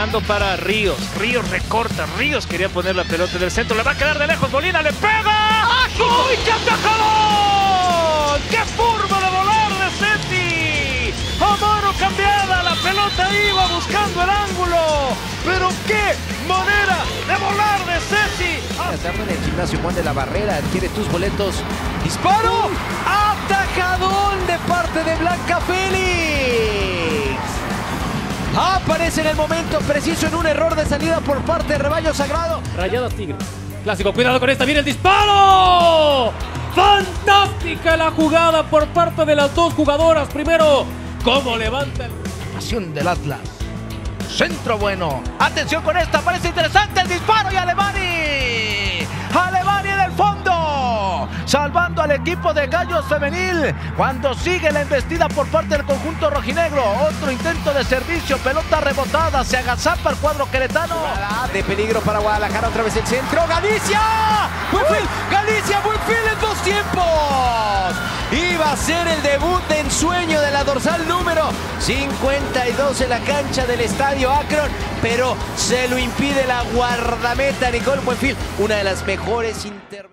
dejando para Ríos. Ríos recorta, Ríos quería poner la pelota en el centro, le va a quedar de lejos, Molina le pega. ¡Uy, qué atajadón! ¡Qué forma de volar de Ceti! A mano cambiada, la pelota iba buscando el ángulo, pero qué manera de volar de Ceti. En el gimnasio Juan de la Barrera, adquiere tus boletos. ¡Disparo! ¡Atajadón de parte de Blanca Félix! Aparece en el momento preciso en un error de salida por parte de Rebaño Sagrado. Rayadas Tigre. Clásico, cuidado con esta, viene el disparo. Fantástica la jugada por parte de las dos jugadoras. Primero, cómo levanta el... Pasión del Atlas. Centro bueno. Atención con esta, parece interesante el disparo y Alemani. Alemani del fondo. Salvando al equipo de Gallos Femenil cuando sigue la embestida por parte del conjunto rojinegro. Otro intento de servicio, pelota rebotada, se agazapa el cuadro queretano. De peligro para Guadalajara, otra vez el centro. ¡Galicia! ¡Buenfil! ¡Galicia! ¡Buenfil en dos tiempos! Iba a ser el debut de ensueño de la dorsal número 52 en la cancha del estadio Akron, pero se lo impide la guardameta Nicole Buenfil, una de las mejores intervenciones.